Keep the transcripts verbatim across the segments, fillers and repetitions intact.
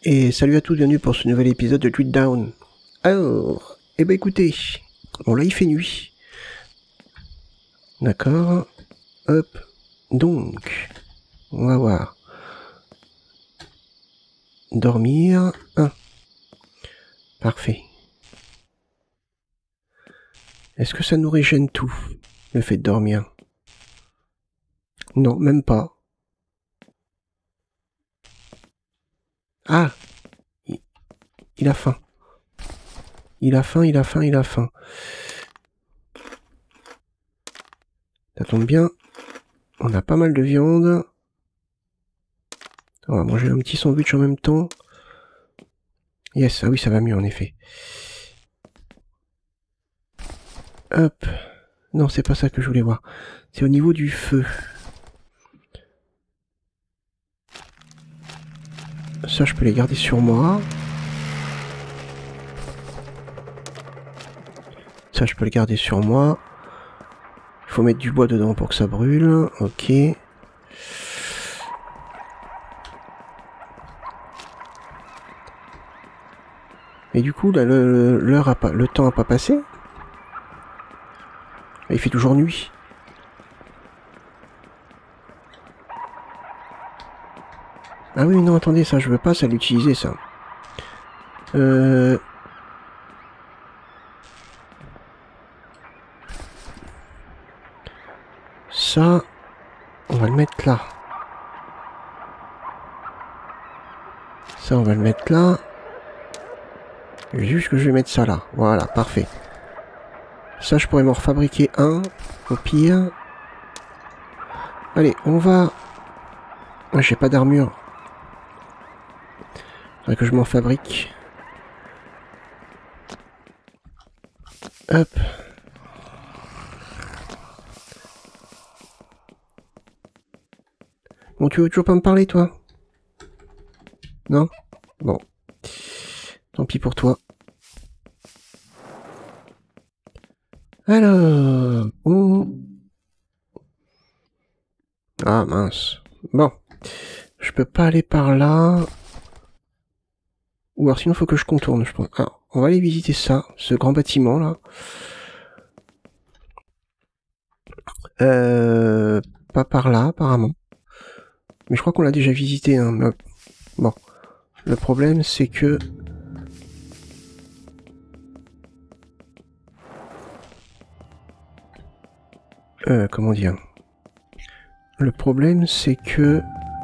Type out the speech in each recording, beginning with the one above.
Et salut à tous, bienvenue pour ce nouvel épisode de Tweet Down. Alors, eh ben écoutez, bon là il fait nuit. D'accord, hop, donc, on va voir. Dormir, un. Parfait. Est-ce que ça nous régène tout, le fait de dormir? Non, même pas. Ah, il, il a faim. Il a faim, il a faim, il a faim. Ça tombe bien, on a pas mal de viande. On va manger un petit sandwich en même temps. Yes, ah oui, ça va mieux en effet. Hop. Non, c'est pas ça que je voulais voir. C'est au niveau du feu. Ça, je peux les garder sur moi. Ça, je peux le garder sur moi. Il faut mettre du bois dedans pour que ça brûle. Ok. Et du coup, là, le, l'heure a pas, le temps a pas passé. Il fait toujours nuit. Ah oui, non, attendez, ça, je veux pas ça l'utiliser, ça. Euh... Ça, on va le mettre là. Ça, on va le mettre là. Juste que je vais mettre ça là. Voilà, parfait. Ça, je pourrais m'en refabriquer un, au pire. Allez, on va... Ah, j'ai pas d'armure. Faudrait que je m'en fabrique. Hop. Bon, tu veux toujours pas me parler, toi? Non? Bon. Tant pis pour toi. Alors... On... Ah, mince. Bon. Je peux pas aller par là. Ou alors sinon, il faut que je contourne, je pense. Alors, on va aller visiter ça, ce grand bâtiment, là. Euh... Pas par là, apparemment. Mais je crois qu'on l'a déjà visité, hein. Mais... Bon. Le problème, c'est que... Euh, comment dire? Le problème, c'est que...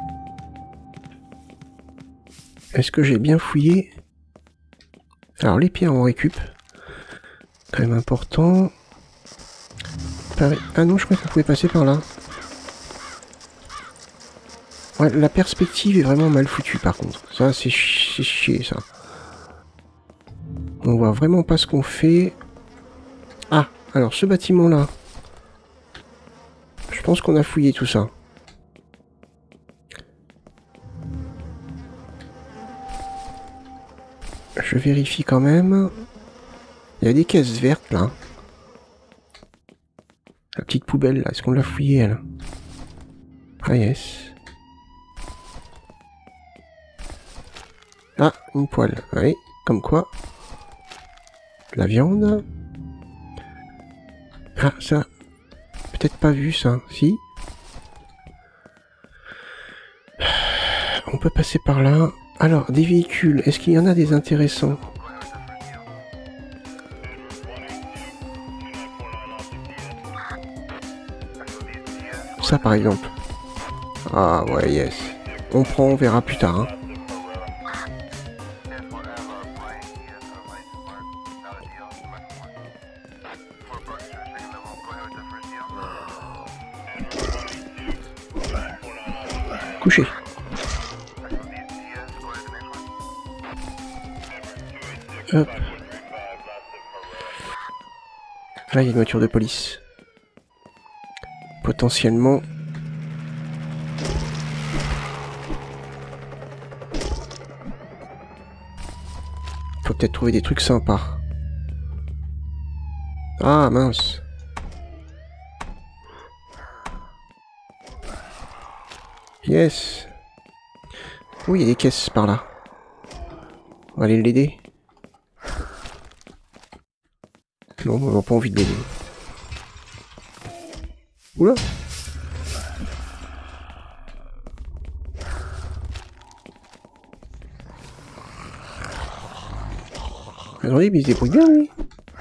Est-ce que j'ai bien fouillé? Alors, les pierres, on récup. Quand même important. Pareil. Ah non, je crois qu'on pouvait passer par là. Ouais, la perspective est vraiment mal foutue, par contre. Ça, c'est chi chier, ça. On voit vraiment pas ce qu'on fait. Ah, alors, ce bâtiment-là. Je pense qu'on a fouillé tout ça. Je vérifie quand même. Il y a des caisses vertes, là. La petite poubelle, là. Est-ce qu'on l'a fouillée, elle? Ah, yes. Ah, une poêle. Oui, comme quoi. De la viande. Ah, ça... Peut-être pas vu, ça. Si. On peut passer par là. Alors, des véhicules. Est-ce qu'il y en a des intéressants? Ça, par exemple. Ah, ouais, yes. On prend, on verra plus tard, hein. Couché. Hop. Là, il y a une voiture de police. Potentiellement... Faut peut-être trouver des trucs sympas. Ah, mince. Yes. Oui, il y a des caisses par là. On va aller l'aider. Non, on n'a pas envie de l'aider. Oula. Attendez, mais il se débrouille bien, lui.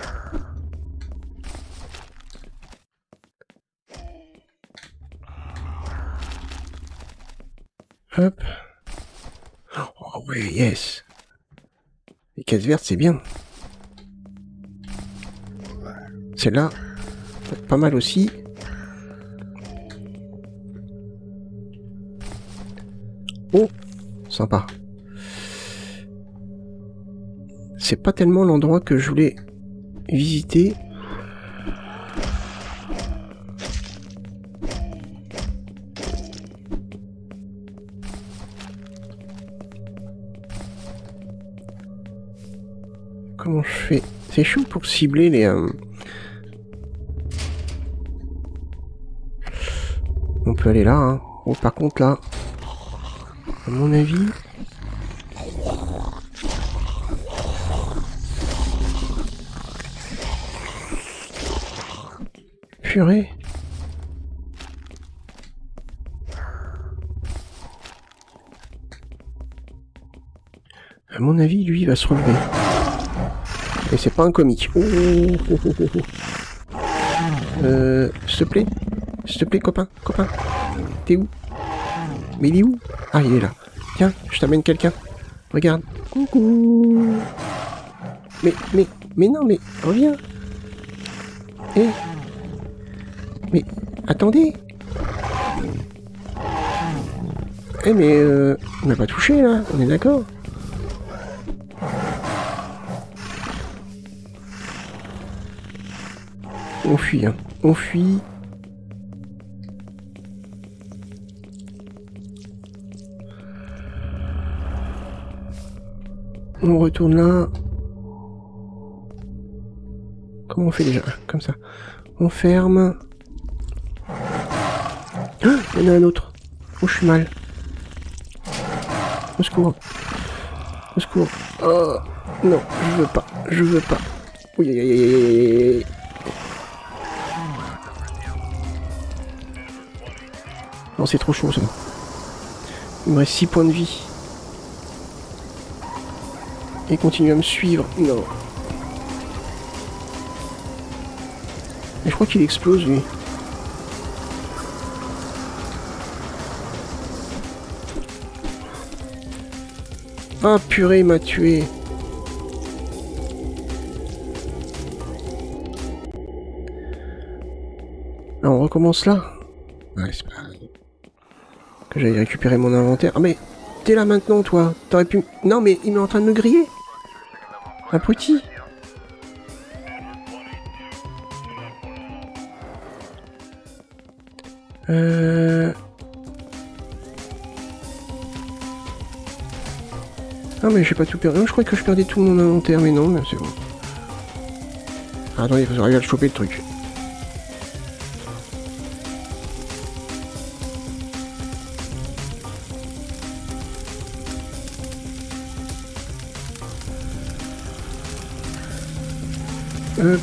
Hop. Oh ouais, yes. Les caisses vertes, c'est bien. Celle-là, pas mal aussi. Oh, sympa. C'est pas tellement l'endroit que je voulais visiter. Comment je fais? C'est chaud pour cibler les... Euh... On peut aller là, hein. Oh, par contre là, à mon avis... Purée. À mon avis, lui, il va se relever. Et c'est pas un comique. Oh, oh, oh, oh, oh. Euh, s'il te plaît. S'il te plaît, copain, copain. T'es où? Mais il est où? Ah, il est là. Tiens, je t'amène quelqu'un. Regarde. Coucou. Mais, mais, mais non, mais reviens. Eh. Mais, attendez. Eh, mais euh, on n'a pas touché, là. On est d'accord? On fuit, hein. On fuit. On retourne là. Comment on fait déjà? Comme ça. On ferme. Ah, il y en a un autre. Oh, je suis mal. Au secours. Au secours. Oh, non, je veux pas. Je veux pas. Oui, aïe, aïe, aïe, aïe, aïe. Non, c'est trop chaud, ça. Il me reste six points de vie. Et continue à me suivre. Non. Et je crois qu'il explose, lui. Ah, purée, il m'a tué. Alors, on recommence là. Ouais, c'est pas... Que j'aille récupérer mon inventaire. Ah, mais t'es là maintenant, toi. T'aurais pu... Non, mais il est en train de me griller. Abruti. Euh... Ah, mais j'ai pas tout perdu. Je croyais que je perdais tout mon inventaire, mais non, mais c'est bon. Ah, attendez, il faut arriver à le choper, le truc. Hop.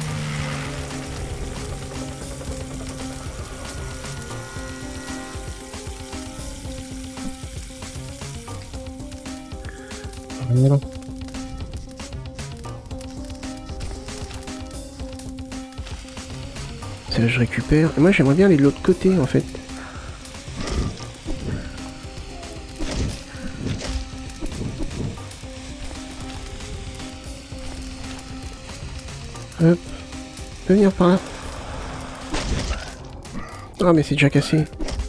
Voilà. Ça, je récupère. Et moi, j'aimerais bien aller de l'autre côté, en fait. Hop. Je peux venir par là. Ah, mais c'est déjà cassé.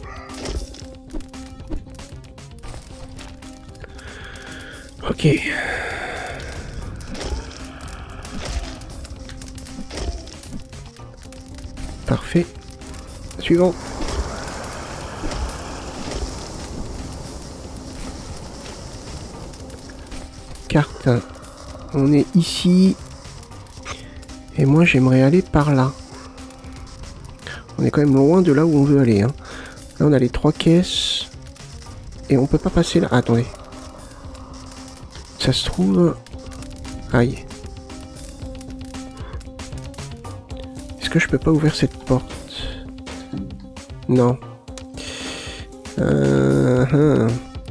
Ok. Parfait. Suivant. Carte. On est ici. Et moi, j'aimerais aller par là. On est quand même loin de là où on veut aller. Hein. Là, on a les trois caisses. Et on peut pas passer là. Ah, attendez. ça se trouve... Aïe. Est-ce que je peux pas ouvrir cette porte? Non. Euh... Hum.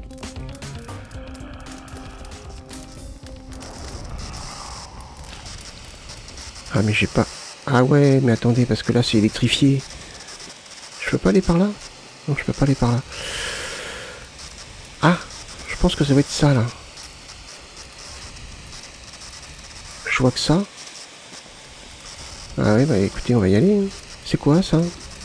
Ah mais j'ai pas... Ah ouais, mais attendez, parce que là c'est électrifié. Je peux pas aller par là? Non, je peux pas aller par là. Ah, je pense que ça va être ça là. Je vois que ça. Ah ouais, bah écoutez, on va y aller. C'est quoi ça?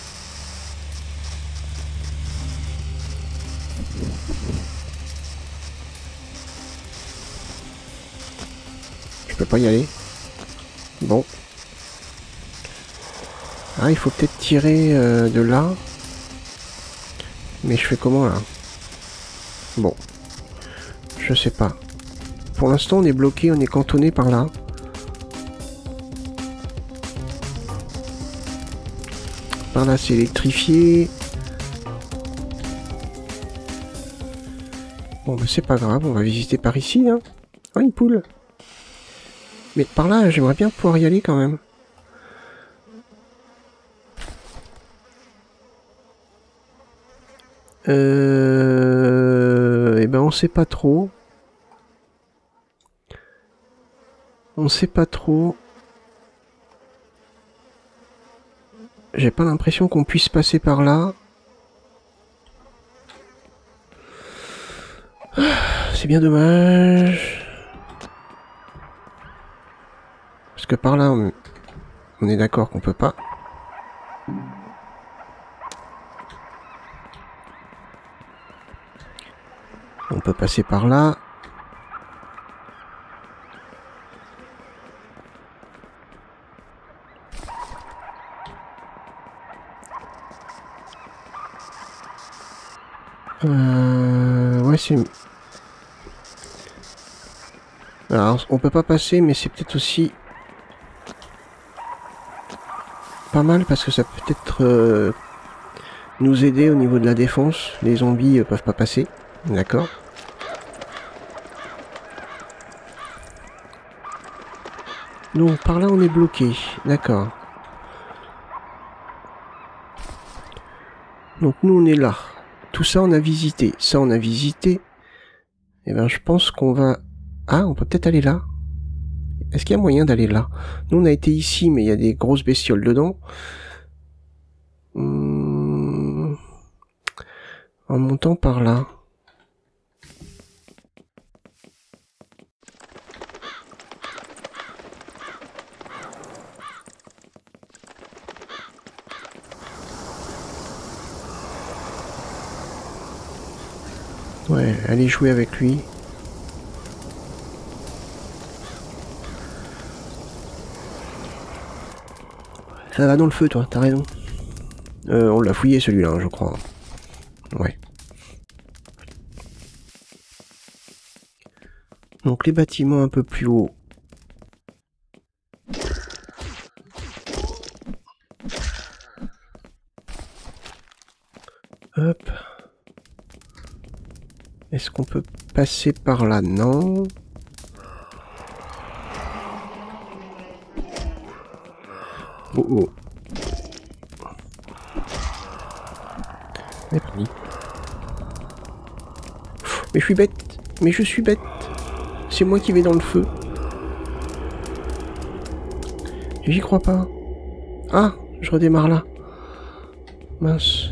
Je peux pas y aller. Bon. Ah, il faut peut-être tirer euh, de là. Mais je fais comment là? Bon. Je sais pas. Pour l'instant, on est bloqué, on est cantonné par là. Par là, c'est électrifié. Bon, bah c'est pas grave, on va visiter par ici. Hein. Oh, une poule. Mais par là, j'aimerais bien pouvoir y aller quand même. Euh... Eh ben, on sait pas trop. On sait pas trop. J'ai pas l'impression qu'on puisse passer par là. C'est bien dommage. Parce que par là, on, on est d'accord qu'on peut pas. On peut passer par là. Euh, ouais, c'est... Alors, on peut pas passer, mais c'est peut-être aussi pas mal parce que ça peut peut-être euh, nous aider au niveau de la défense. Les zombies euh, peuvent pas passer, d'accord. Donc, par là, on est bloqué, d'accord. Donc, nous, on est là. Tout ça, on a visité. Ça, on a visité. Et ben, je pense qu'on va... Ah, on peut peut-être aller là. Est-ce qu'il y a moyen d'aller là? Nous, on a été ici, mais il y a des grosses bestioles dedans. Hum... En montant par là. Ouais, allez jouer avec lui. Ça va dans le feu, toi, t'as raison. Euh, on l'a fouillé celui-là, hein, je crois. Ouais. Donc les bâtiments un peu plus haut. Hop. Est-ce qu'on peut passer par là? Non. Oh oh. Mais je suis bête. Mais je suis bête. C'est moi qui vais dans le feu. J'y crois pas. Ah, je redémarre là. Mince.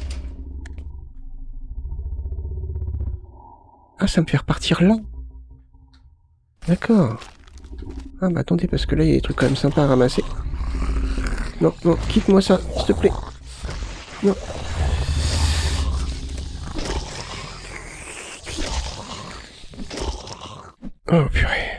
Ah, ça me fait repartir là. D'accord. Ah bah attendez, parce que là, il y a des trucs quand même sympas à ramasser. Non, non, quitte-moi ça, s'il te plaît. Non. Oh purée.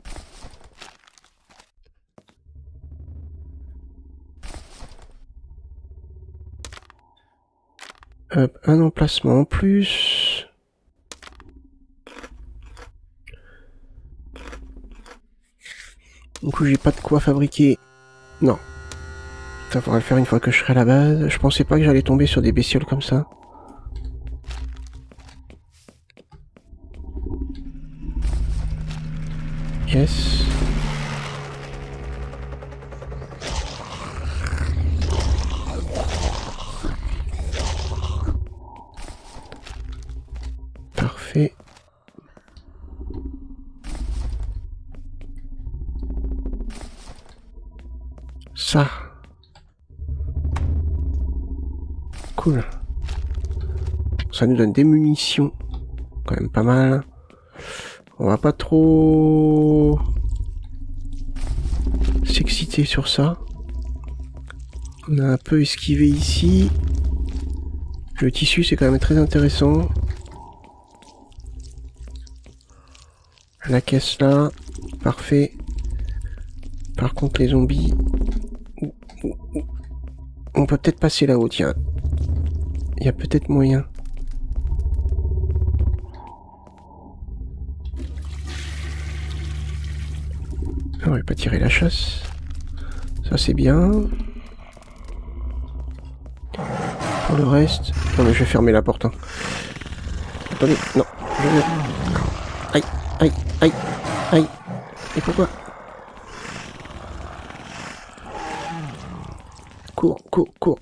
Hop, un emplacement en plus. Du coup, j'ai pas de quoi fabriquer. Non. Ça faudra le faire une fois que je serai à la base. Je pensais pas que j'allais tomber sur des bestioles comme ça. Parfait. Ça. Cool. Ça nous donne des munitions. Quand même pas mal. On va pas trop s'exciter sur ça. On a un peu esquivé ici. Le tissu, c'est quand même très intéressant. La caisse là. Parfait. Par contre, les zombies... On peut peut-être passer là-haut, tiens. Il y a peut-être moyen. On va pas tirer la chasse. Ça, c'est bien. Pour le reste... Non, mais je vais fermer la porte. Hein. Attendez, non. Je vais... Aïe, aïe, aïe, aïe. Et pourquoi? Cours, cours, cours.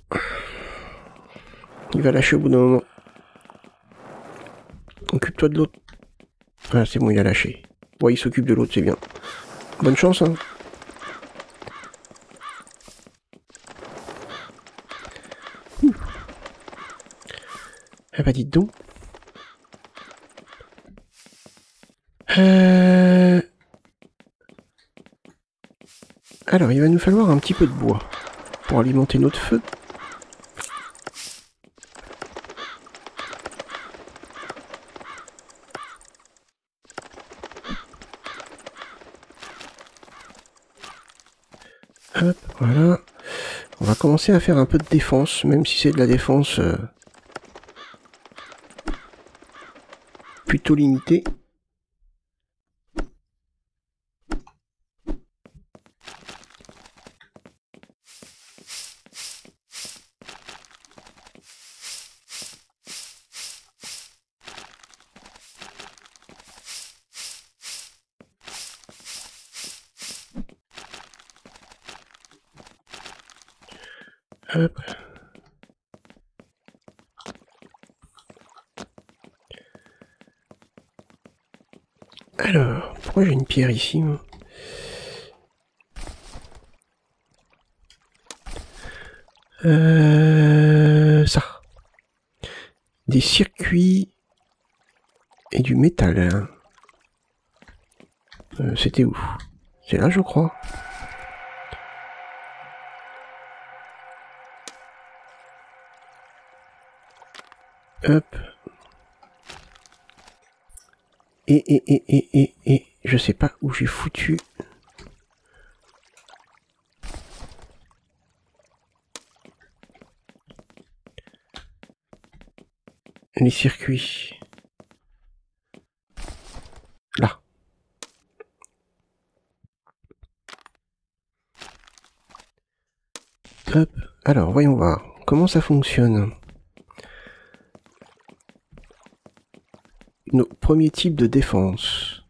Il va lâcher au bout d'un moment. Occupe-toi de l'autre. Ah, c'est bon, il a lâché. Bon, il s'occupe de l'autre, c'est bien. Bonne chance, hein. Ouh. Ah bah dites donc. Euh... Alors, il va nous falloir un petit peu de bois pour alimenter notre feu. Hop, voilà. On va commencer à faire un peu de défense, même si c'est de la défense euh, plutôt limitée. Hop. Alors, pourquoi j'ai une pierre ici, moi? Euh, ça. Des circuits et du métal. Hein. Euh, C'était où? C'est là, je crois. Hop. Et, et, et, et, et, et, je sais pas où j'ai foutu. Les circuits. Là. Hop. Alors, voyons voir. Comment ça fonctionne? Nos premiers types de défense.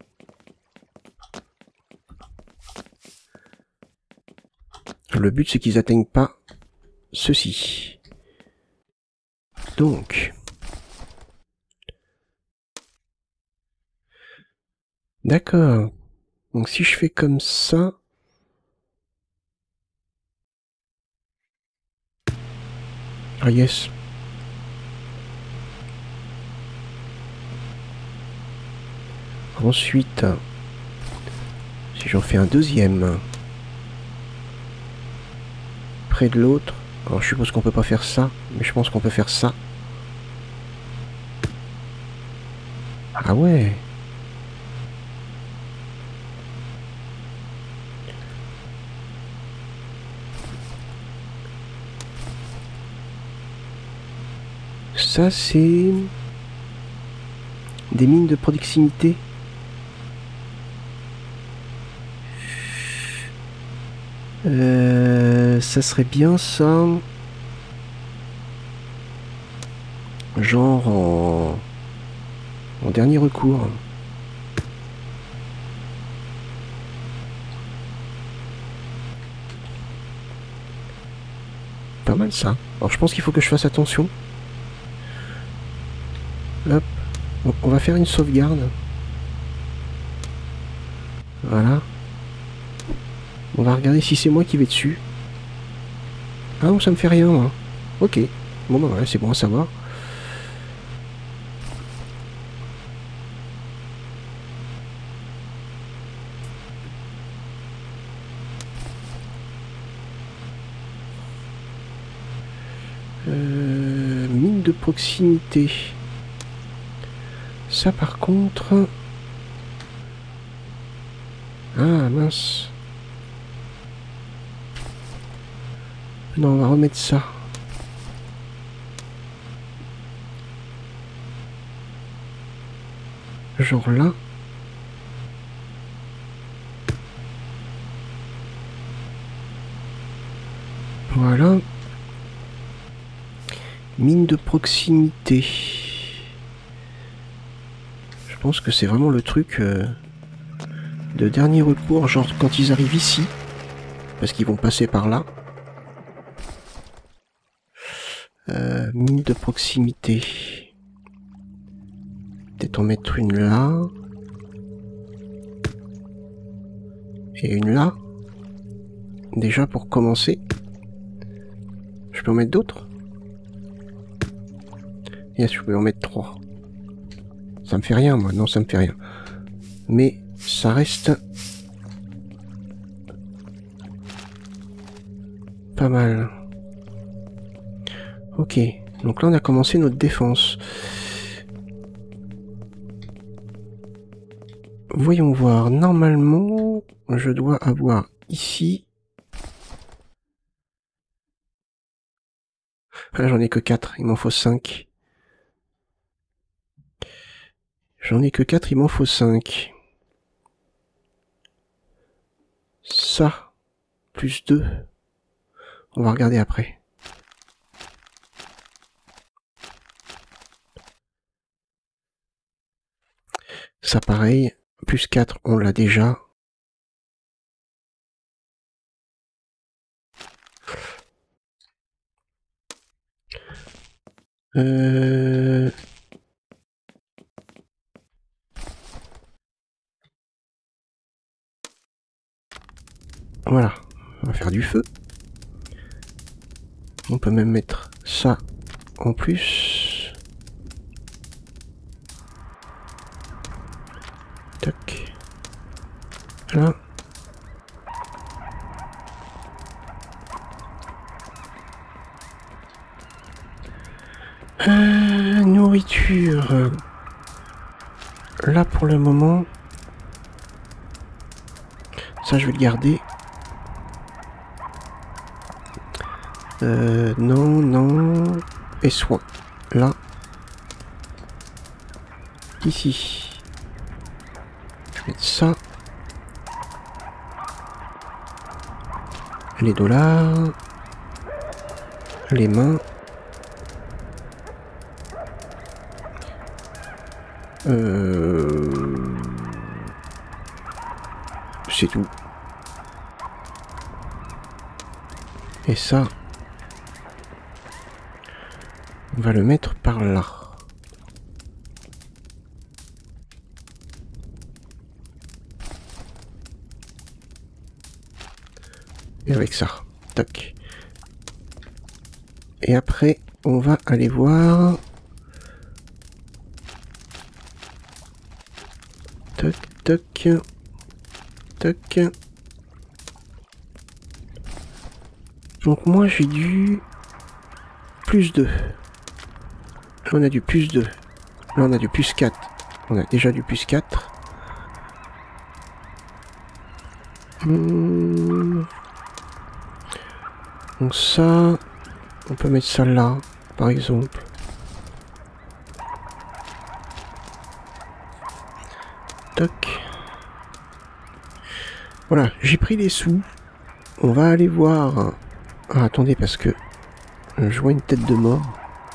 Le but, c'est qu'ils atteignent pas ceci. Donc... D'accord. Donc si je fais comme ça... Ah yes. Ensuite, si j'en fais un deuxième près de l'autre, alors je suppose qu'on peut pas faire ça, mais je pense qu'on peut faire ça. Ah ouais. Ça c'est des mines de proximité. Euh, ça serait bien ça. Genre en, en dernier recours. Pas mal ça. Alors je pense qu'il faut que je fasse attention. Hop. Donc on va faire une sauvegarde. Voilà. On va regarder si c'est moi qui vais dessus. Ah non, ça me fait rien, moi. Ok. Bon, bah voilà, c'est bon à savoir. Euh, mine de proximité. Ça, par contre... Ah, mince. Non, on va remettre ça. Genre là. Voilà. Mine de proximité. Je pense que c'est vraiment le truc euh, de dernier recours, genre quand ils arrivent ici. Parce qu'ils vont passer par là. Euh, mine de proximité. Peut-être en mettre une là. Et une là. Déjà pour commencer. Je peux en mettre d'autres? Yes, je peux en mettre trois. Ça me fait rien, moi. Non, ça me fait rien. Mais ça reste... pas mal. Ok. Donc là, on a commencé notre défense. Voyons voir. Normalement, je dois avoir ici... Ah, j'en ai que quatre. Il m'en faut cinq. J'en ai que quatre, il m'en faut cinq. Ça, plus deux. On va regarder après. Ça pareil, plus quatre, on l'a déjà. Euh... Voilà, on va faire du feu. On peut même mettre ça en plus. Tac. Là. Euh, nourriture. Là pour le moment. Ça je vais le garder. Euh, non, non. Et soin. Là. Ici. Je vais mettre ça. Les dollars. Les mains. Euh... C'est tout. Et ça, on va le mettre par là. Et avec ça, tac. Et après, on va aller voir... Tac, tac, tac. Donc moi j'ai du plus deux. Là on a du plus deux. Là on a du plus quatre. On a déjà du plus quatre. Hum. Donc ça, on peut mettre ça là, par exemple. Toc. Voilà, j'ai pris les sous. On va aller voir... Ah, attendez, parce que je vois une tête de mort.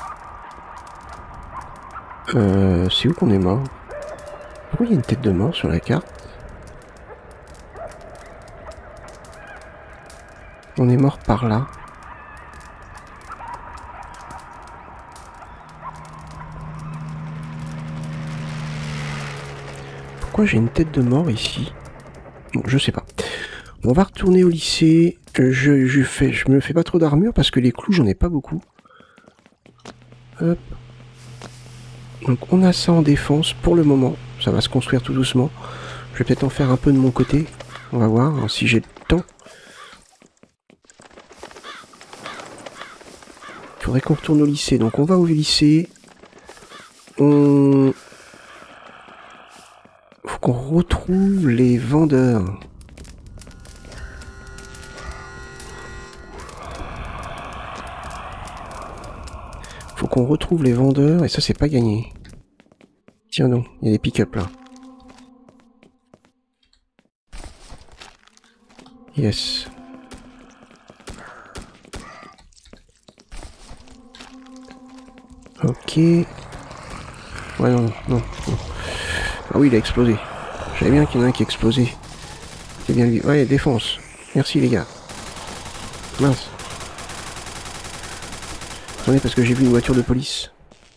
Euh, c'est où qu'on est mort? Pourquoi il y a une tête de mort sur la carte? On est mort par là. pourquoi j'ai une tête de mort ici. Bon, je sais pas. On va retourner au lycée. Je, je, fais, je me fais pas trop d'armure parce que les clous, j'en ai pas beaucoup. Hop. Donc on a ça en défense pour le moment. Ça va se construire tout doucement. Je vais peut-être en faire un peu de mon côté. On va voir hein, si j'ai le temps. Il faudrait qu'on retourne au lycée. Donc on va au lycée. On... Faut qu'on retrouve les vendeurs. Faut qu'on retrouve les vendeurs. Et ça, c'est pas gagné. Tiens non, il y a des pick-up là. Yes. Ok. Ouais, non, non, non. Ah oui, il a explosé. J'avais bien qu'il y en a un qui a explosé. C'est bien lui. Ouais, défense. Merci les gars. Mince. Attendez, parce que j'ai vu une voiture de police.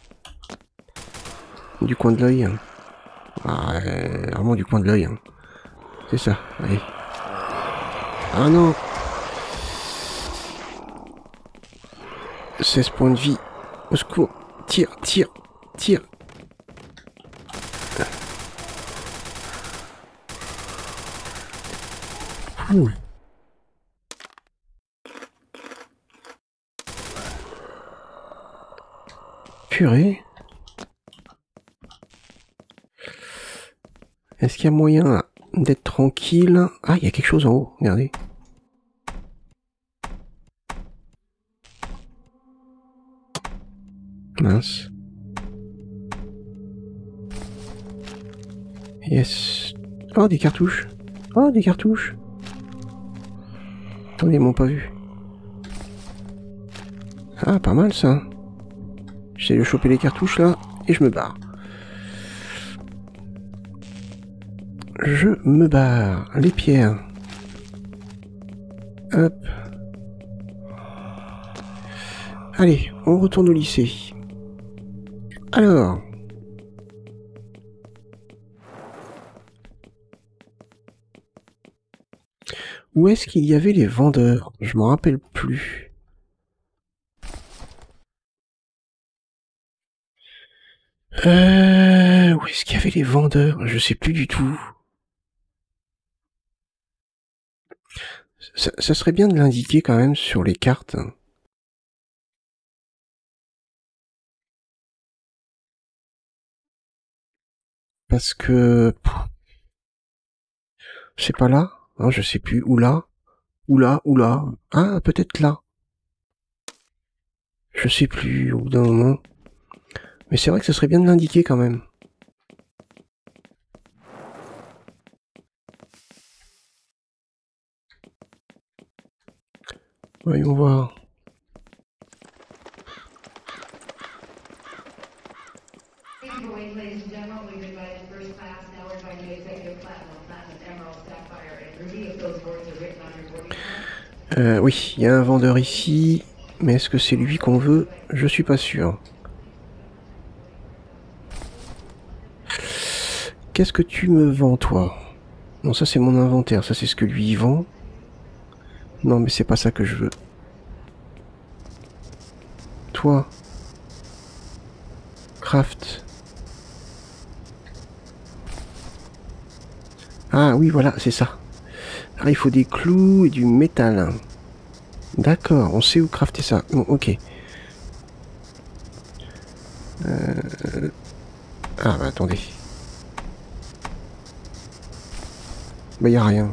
Du coin de l'œil. Ah, euh, vraiment du coin de l'œil. Hein. C'est ça, allez. Ah non. seize points de vie. Au secours. Tire, tire, tire. Ouh. Purée. Est-ce qu'il y a moyen d'être tranquille? Ah, il y a quelque chose en haut, regardez. Mince. Yes. Oh, des cartouches. Oh, des cartouches. Attendez, ils m'ont pas vu. Ah, pas mal ça. J'essaie de choper les cartouches là, et je me barre. Je me barre. Les pierres. Hop. Allez, on retourne au lycée. Alors. Où est-ce qu'il y avait les vendeurs? Je m'en rappelle plus. Euh, où est-ce qu'il y avait les vendeurs? Je sais plus du tout. Ça, ça serait bien de l'indiquer quand même sur les cartes. Parce que... C'est pas là? Non, je sais plus. Où là? Où là? Où là? Ah, peut-être là. Je sais plus, au bout d'un moment. Mais c'est vrai que ce serait bien de l'indiquer quand même. Voyons voir. Euh, oui, il y a un vendeur ici, mais est-ce que c'est lui qu'on veut? Je suis pas sûr. Qu'est-ce que tu me vends, toi? Non, ça c'est mon inventaire, ça c'est ce que lui il vend. Non, mais c'est pas ça que je veux. Toi. Craft. Ah oui, voilà, c'est ça. Ah, il faut des clous et du métal. D'accord, on sait où crafter ça. Bon, ok. Euh... Ah, bah attendez. Bah, y a rien.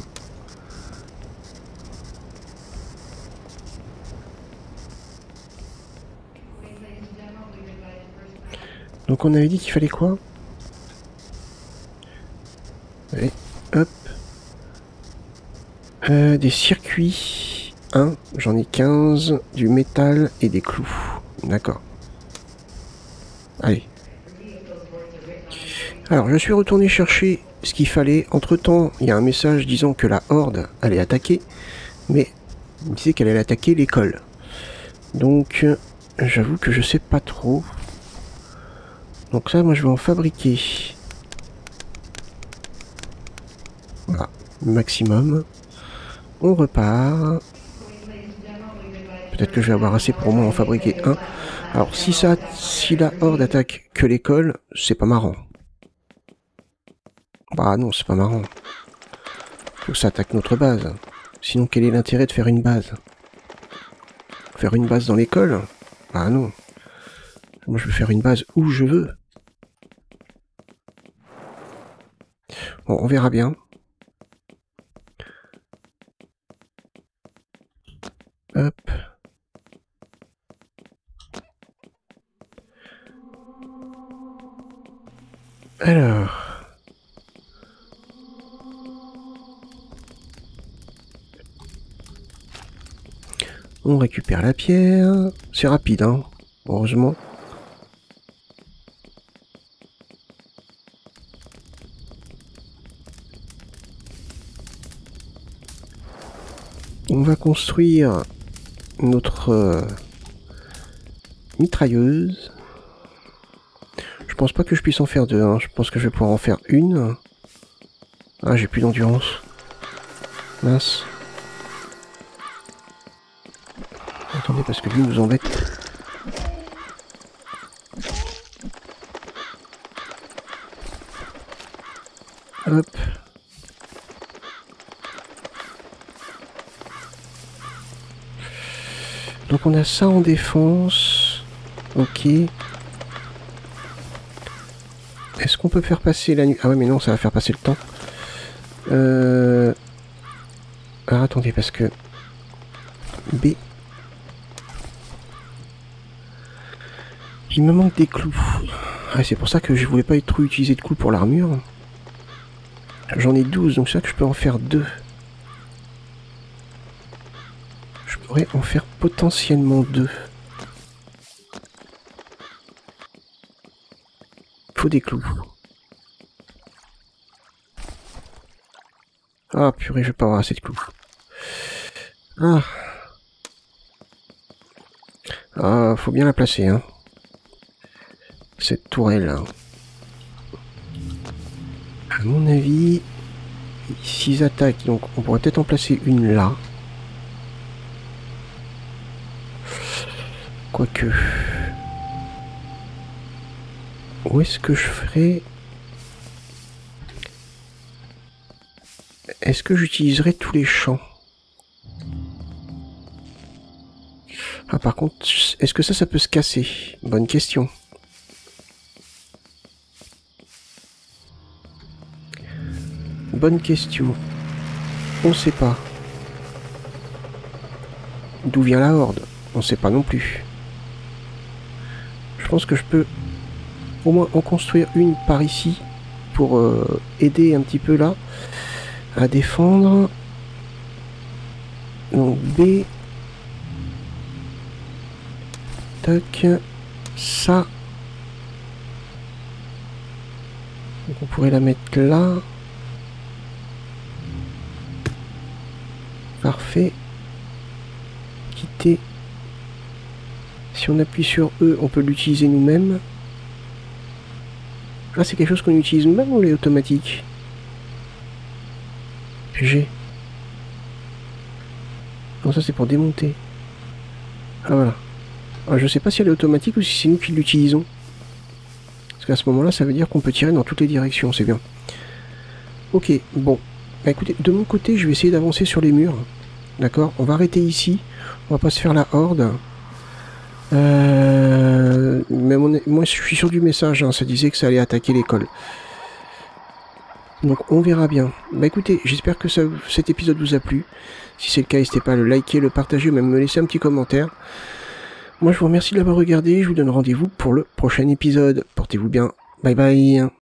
Donc, on avait dit qu'il fallait quoi? Allez, hop. Euh, des circuits. un, j'en ai quinze. Du métal et des clous. D'accord. Allez. Alors, je suis retourné chercher ce qu'il fallait. Entre-temps, il y a un message disant que la horde allait attaquer. Mais il me disait qu'elle allait attaquer l'école. Donc, j'avoue que je sais pas trop. Donc ça, moi, je vais en fabriquer. maximum. On repart. Peut-être que je vais avoir assez pour au moins en fabriquer un. Alors si ça, si la horde attaque que l'école, c'est pas marrant. Bah non, c'est pas marrant. Faut que ça attaque notre base. Sinon, quel est l'intérêt de faire une base? Faire une base dans l'école? Bah non. Moi, je veux faire une base où je veux. Bon, on verra bien. Hop. Alors... On récupère la pierre. C'est rapide, hein. Heureusement. On va construire notre euh, mitrailleuse. Je pense pas que je puisse en faire deux, hein. Je pense que je vais pouvoir en faire une. Ah, j'ai plus d'endurance. Mince. Attendez, parce que lui nous embête. Hop. Donc on a ça en défense. Ok. Est-ce qu'on peut faire passer la nuit? Ah ouais, mais non, ça va faire passer le temps. Euh... Alors attendez, parce que... B... Il me manque des clous. Ah, c'est pour ça que je voulais pas trop utiliser de clous pour l'armure. J'en ai douze, donc c'est ça que je peux en faire deux. Je pourrais en faire potentiellement deux. Faut des clous. Ah purée, je vais pas avoir assez de clous. Ah. Ah, faut bien la placer, hein. Cette tourelle. À mon avis, s'ils attaquent, donc on pourrait peut-être en placer une là. Quoique... Où est-ce que je ferais... Est-ce que j'utiliserai tous les champs? Ah par contre, est-ce que ça, ça peut se casser? Bonne question. Bonne question. On ne sait pas. D'où vient la horde? On ne sait pas non plus. Je pense que je peux au moins en construire une par ici pour euh, aider un petit peu là à défendre. Donc B. Tac. Ça. Donc on pourrait la mettre là. Parfait. Quitter. Si on appuie sur E, on peut l'utiliser nous-mêmes. Là, c'est quelque chose qu'on utilise nous-mêmes ou les automatiques? G. Non, ça c'est pour démonter. Ah voilà. Alors, je sais pas si elle est automatique ou si c'est nous qui l'utilisons. Parce qu'à ce moment-là, ça veut dire qu'on peut tirer dans toutes les directions, c'est bien. Ok, bon. Bah écoutez, de mon côté, je vais essayer d'avancer sur les murs. D'accord? On va arrêter ici. On va pas se faire la horde. Euh, mais mon, moi, je suis sûr du message. Hein, ça disait que ça allait attaquer l'école. Donc, on verra bien. Bah écoutez, j'espère que ça, cet épisode vous a plu. Si c'est le cas, n'hésitez pas à le liker, le partager ou même me laisser un petit commentaire. Moi, je vous remercie de l'avoir regardé. Je vous donne rendez-vous pour le prochain épisode. Portez-vous bien. Bye bye.